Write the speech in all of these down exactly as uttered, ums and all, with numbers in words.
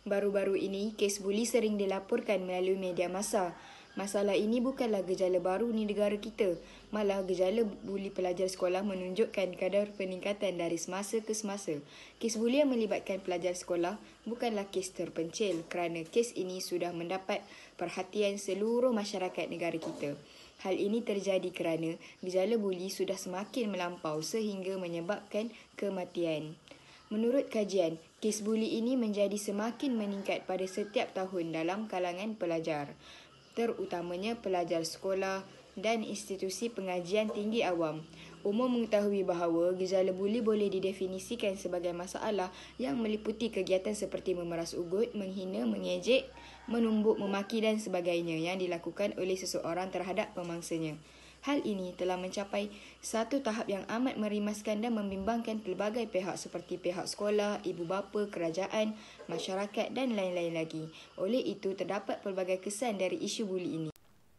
Baru-baru ini, kes buli sering dilaporkan melalui media massa. Masalah ini bukanlah gejala baru di negara kita. Malah gejala buli pelajar sekolah menunjukkan kadar peningkatan dari semasa ke semasa. Kes buli yang melibatkan pelajar sekolah bukanlah kes terpencil kerana kes ini sudah mendapat perhatian seluruh masyarakat negara kita. Hal ini terjadi kerana gejala buli sudah semakin melampau sehingga menyebabkan kematian. Menurut kajian, kes buli ini menjadi semakin meningkat pada setiap tahun dalam kalangan pelajar, terutamanya pelajar sekolah dan institusi pengajian tinggi awam. Umum mengetahui bahawa gejala buli boleh didefinisikan sebagai masalah yang meliputi kegiatan seperti memeras ugut, menghina, mengejek, menumbuk, memaki dan sebagainya yang dilakukan oleh seseorang terhadap pemangsanya. Hal ini telah mencapai satu tahap yang amat merimaskan dan membimbangkan pelbagai pihak seperti pihak sekolah, ibu bapa, kerajaan, masyarakat dan lain-lain lagi. Oleh itu, terdapat pelbagai kesan dari isu buli ini.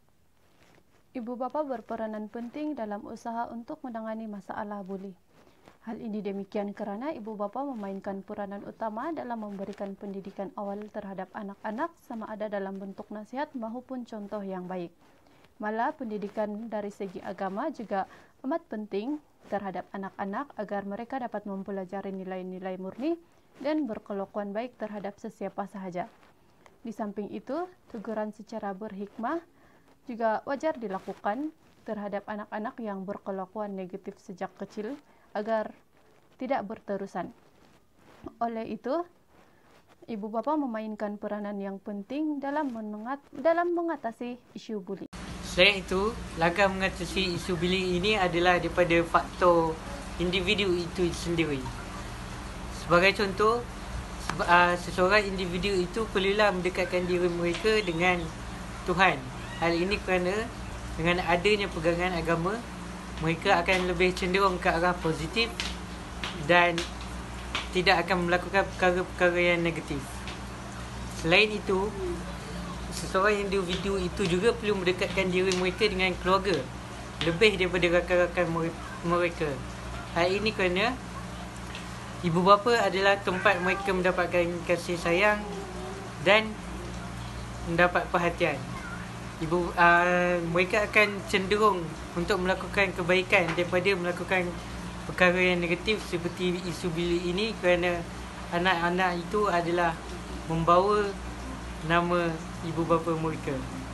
Ibu bapa berperanan penting dalam usaha untuk menangani masalah buli. Hal ini demikian kerana ibu bapa memainkan peranan utama dalam memberikan pendidikan awal terhadap anak-anak sama ada dalam bentuk nasihat maupun contoh yang baik. Malah pendidikan dari segi agama juga amat penting terhadap anak-anak agar mereka dapat mempelajari nilai-nilai murni dan berkelakuan baik terhadap sesiapa sahaja. Di samping itu, teguran secara berhikmah juga wajar dilakukan terhadap anak-anak yang berkelakuan negatif sejak kecil agar tidak berterusan. Oleh itu, ibu bapa memainkan peranan yang penting dalam mengat- dalam mengatasi isu buli. Selain itu, langkah mengatasi isu buli ini adalah daripada faktor individu itu sendiri. Sebagai contoh, seseorang individu itu perlulah mendekatkan diri mereka dengan Tuhan. Hal ini kerana dengan adanya pegangan agama, mereka akan lebih cenderung ke arah positif dan tidak akan melakukan perkara-perkara yang negatif. Selain itu, seseorang individu itu juga perlu mendekatkan diri mereka dengan keluarga lebih daripada rakan-rakan mereka. Hal ini kerana ibu bapa adalah tempat mereka mendapatkan kasih sayang dan mendapat perhatian. Ibu uh, mereka akan cenderung untuk melakukan kebaikan daripada melakukan perkara yang negatif seperti isu buli ini kerana anak-anak itu adalah membawa nama ibu bapa mereka.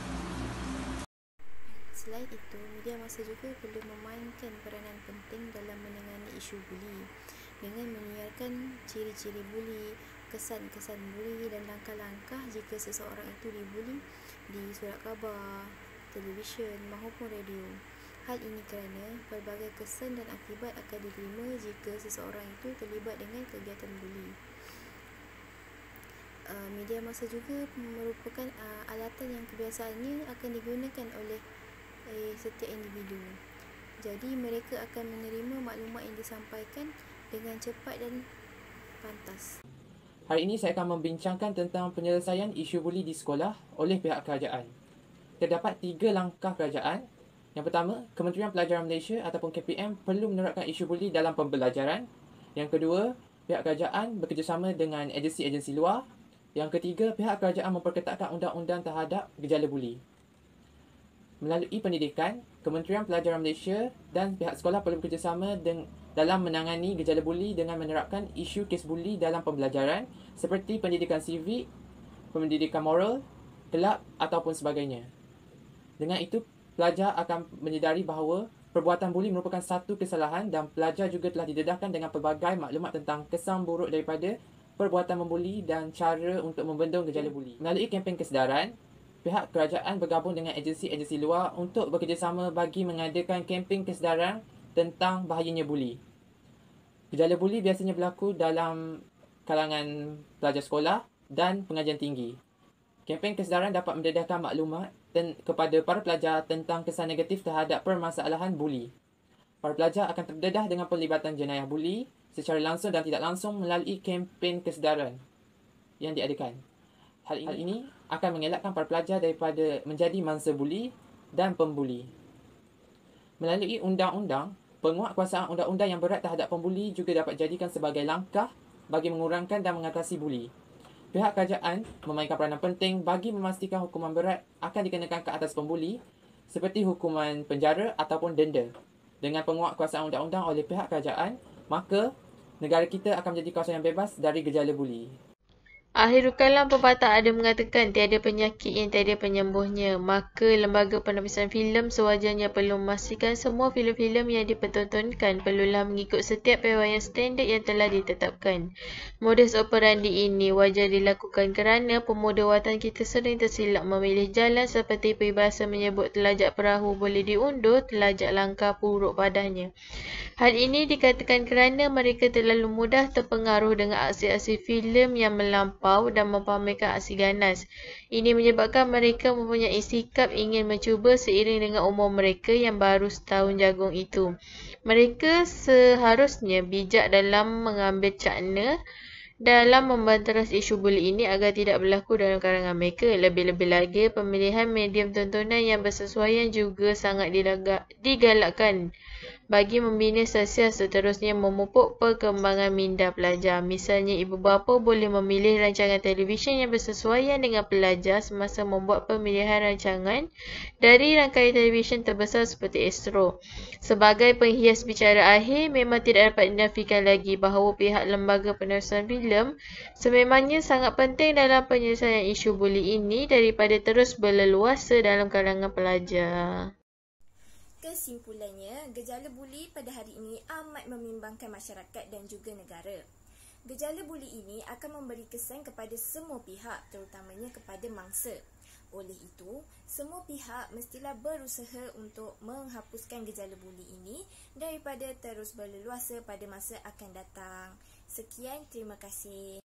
Selain itu, media massa juga perlu memainkan peranan penting dalam menangani isu buli dengan menyiarkan ciri-ciri buli, kesan-kesan buli dan langkah-langkah jika seseorang itu dibuli di surat khabar, televisyen maupun radio. Hal ini kerana pelbagai kesan dan akibat akan diterima jika seseorang itu terlibat dengan kegiatan buli. Uh, media massa juga merupakan uh, alatan yang kebiasaannya akan digunakan oleh eh, setiap individu. Jadi mereka akan menerima maklumat yang disampaikan dengan cepat dan pantas. Hari ini saya akan membincangkan tentang penyelesaian isu buli di sekolah oleh pihak kerajaan. Terdapat tiga langkah kerajaan. Yang pertama, Kementerian Pelajaran Malaysia ataupun K P M perlu menerapkan isu buli dalam pembelajaran. Yang kedua, pihak kerajaan bekerjasama dengan agensi-agensi luar. Yang ketiga, pihak kerajaan memperketatkan undang-undang terhadap gejala buli. Melalui pendidikan, Kementerian Pelajaran Malaysia dan pihak sekolah perlu bekerjasama dalam menangani gejala buli dengan menerapkan isu kes buli dalam pembelajaran seperti pendidikan sivik, pendidikan moral, kelab ataupun sebagainya. Dengan itu, pelajar akan menyedari bahawa perbuatan buli merupakan satu kesalahan dan pelajar juga telah didedahkan dengan pelbagai maklumat tentang kesan buruk daripada perbuatan membuli dan cara untuk membendung gejala buli. Melalui kempen kesedaran, pihak kerajaan bergabung dengan agensi-agensi luar untuk bekerjasama bagi mengadakan kempen kesedaran tentang bahayanya buli. Gejala buli biasanya berlaku dalam kalangan pelajar sekolah dan pengajian tinggi. Kempen kesedaran dapat mendedahkan maklumat ten- kepada para pelajar tentang kesan negatif terhadap permasalahan buli. Para pelajar akan terdedah dengan pelibatan jenayah buli secara langsung dan tidak langsung melalui kempen kesedaran yang diadakan. Hal ini, hal ini akan mengelakkan para pelajar daripada menjadi mangsa buli dan pembuli. Melalui undang-undang, penguatkuasaan undang-undang yang berat terhadap pembuli juga dapat dijadikan sebagai langkah bagi mengurangkan dan mengatasi buli. pihak kerajaan memainkan peranan penting bagi memastikan hukuman berat akan dikenakan ke atas pembuli seperti hukuman penjara ataupun denda. Dengan penguatkuasaan undang-undang oleh pihak kerajaan, maka negara kita akan menjadi kawasan yang bebas dari gejala buli. Akhirul kalam pepatah ada mengatakan tiada penyakit yang tiada penyembuhnya. Maka lembaga penapisan filem sewajarnya perlu memastikan semua filem-filem yang dipertontonkan perlulah mengikut setiap pewaian standard yang telah ditetapkan. Modus operandi ini wajar dilakukan kerana pemuda watan kita sering tersilap memilih jalan seperti peribahasa menyebut telajak perahu boleh diundur, telajak langkah buruk padanya. Hal ini dikatakan kerana mereka terlalu mudah terpengaruh dengan aksi-aksi filem yang melampau dan mempamerkan aksi ganas. Ini menyebabkan mereka mempunyai sikap ingin mencuba seiring dengan umur mereka yang baru setahun jagung itu. Mereka seharusnya bijak dalam mengambil cakna dalam membanteras isu buli ini agar tidak berlaku dalam kalangan mereka. Lebih-lebih lagi, pemilihan medium tontonan yang bersesuaian juga sangat digalakkan bagi membina sosial seterusnya memupuk perkembangan minda pelajar. Misalnya, ibu bapa boleh memilih rancangan televisyen yang bersesuaian dengan pelajar semasa membuat pemilihan rancangan dari rangkaian televisyen terbesar seperti Astro. Sebagai penghias bicara akhir, memang tidak dapat dinafikan lagi bahawa pihak lembaga penapisan filem sememangnya sangat penting dalam penyelesaian isu buli ini daripada terus berleluasa dalam kalangan pelajar. Kesimpulannya, gejala buli pada hari ini amat membimbangkan masyarakat dan juga negara. Gejala buli ini akan memberi kesan kepada semua pihak, terutamanya kepada mangsa. Oleh itu, semua pihak mestilah berusaha untuk menghapuskan gejala buli ini daripada terus berleluasa pada masa akan datang. Sekian, terima kasih.